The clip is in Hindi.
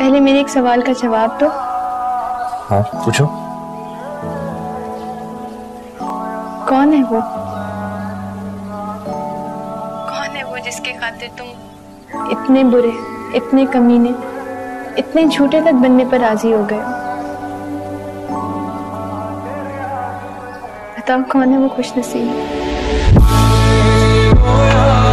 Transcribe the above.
पहले मेरे एक सवाल का जवाब दो। हाँ पूछो। कौन है वो? कौन है वो जिसके खातिर तुम इतने बुरे, इतने कमीने, इतने झूठे तक बनने पर राजी हो गए हो? बताओ कौन है वो खुशनसीब?